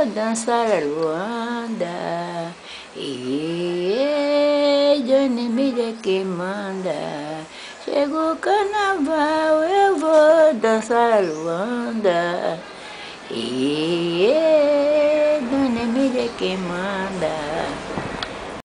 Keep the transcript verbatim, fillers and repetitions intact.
vou dançar a Luanda. E Johnny Mídia que manda. Chegou o carnaval, eu vou dançar a Luanda. E Johnny Mídia que manda.